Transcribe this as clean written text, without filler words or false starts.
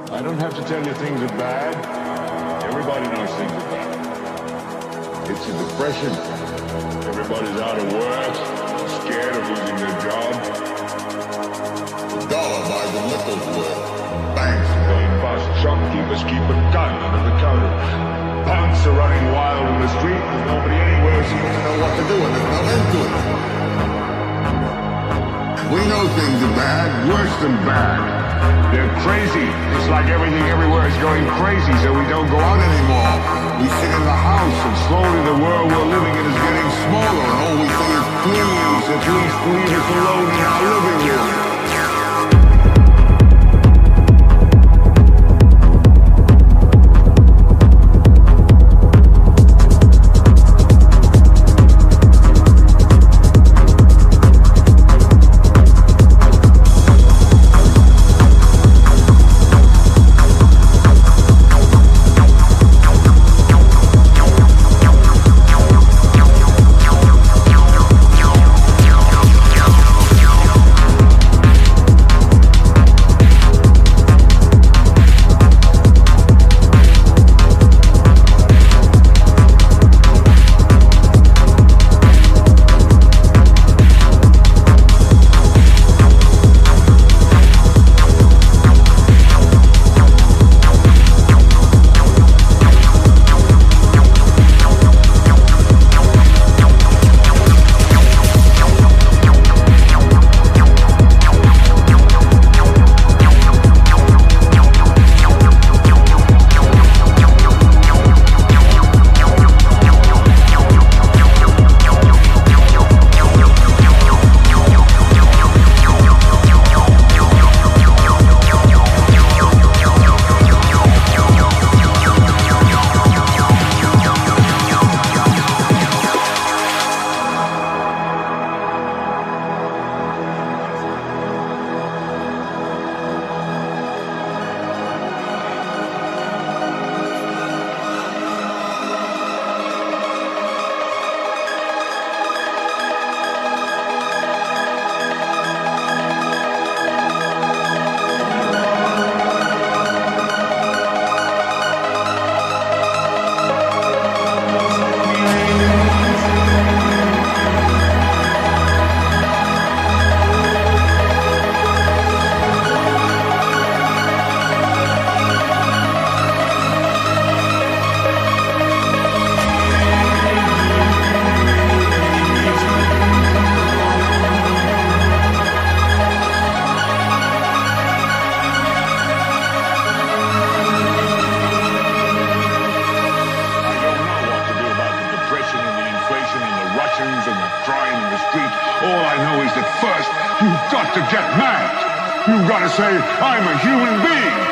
I don't have to tell you things are bad. Everybody knows things are bad. It's a depression. Everybody's out of work, scared of losing their job. The dollar buys a nickel's worth. Banks are going bust. Shopkeepers keep a gun under the counter. Punks are running wild in the street and nobody anywhere seems to know what to do, and there's no end to it. We know things are bad, worse than bad. They're crazy. It's like everything everywhere is going crazy, so we don't go out anymore. We sit in the house, and slowly the world we're living in is getting smaller, and all we say is, please, at least leave us alone in our living room. All I know is that first, you've got to get mad. You've got to say, I'm a human being.